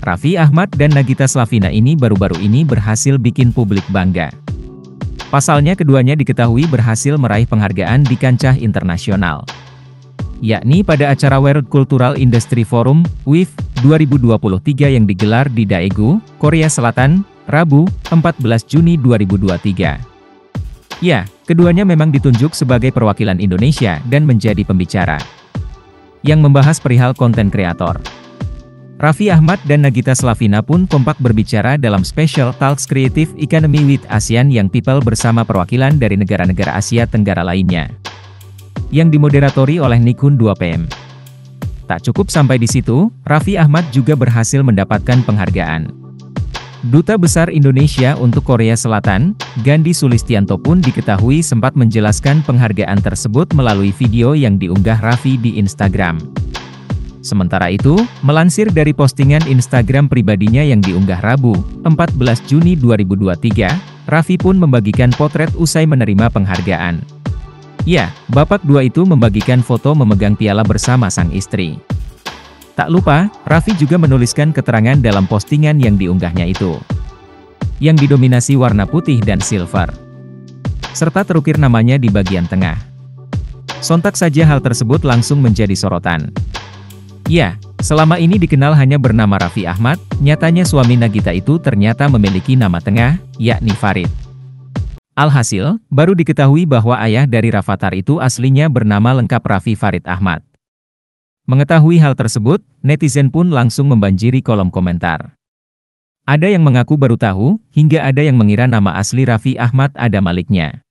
Raffi Ahmad dan Nagita Slavina ini baru-baru ini berhasil bikin publik bangga. Pasalnya keduanya diketahui berhasil meraih penghargaan di kancah internasional, yakni pada acara World Cultural Industry Forum, WIF, 2023 yang digelar di Daegu, Korea Selatan, Rabu, 14 Juni 2023. Ya, keduanya memang ditunjuk sebagai perwakilan Indonesia dan menjadi pembicara yang membahas perihal konten kreator. Raffi Ahmad dan Nagita Slavina pun kompak berbicara dalam Special Talks Creative Economy with ASEAN Young People bersama perwakilan dari negara-negara Asia Tenggara lainnya, yang dimoderatori oleh Nichkhun 2PM. Tak cukup sampai di situ, Raffi Ahmad juga berhasil mendapatkan penghargaan. Duta Besar Indonesia untuk Korea Selatan, Gandhi Sulistianto pun diketahui sempat menjelaskan penghargaan tersebut melalui video yang diunggah Raffi di Instagram. Sementara itu, melansir dari postingan Instagram pribadinya yang diunggah Rabu, 14 Juni 2023, Raffi pun membagikan potret usai menerima penghargaan. Ya, bapak dua itu membagikan foto memegang piala bersama sang istri. Tak lupa, Raffi juga menuliskan keterangan dalam postingan yang diunggahnya itu, yang didominasi warna putih dan silver, serta terukir namanya di bagian tengah. Sontak saja hal tersebut langsung menjadi sorotan. Ya, selama ini dikenal hanya bernama Raffi Ahmad, nyatanya suami Nagita itu ternyata memiliki nama tengah, yakni Farid. Alhasil, baru diketahui bahwa ayah dari Rafatар itu aslinya bernama lengkap Raffi Farid Ahmad. Mengetahui hal tersebut, netizen pun langsung membanjiri kolom komentar. Ada yang mengaku baru tahu, hingga ada yang mengira nama asli Raffi Ahmad ada Maliknya.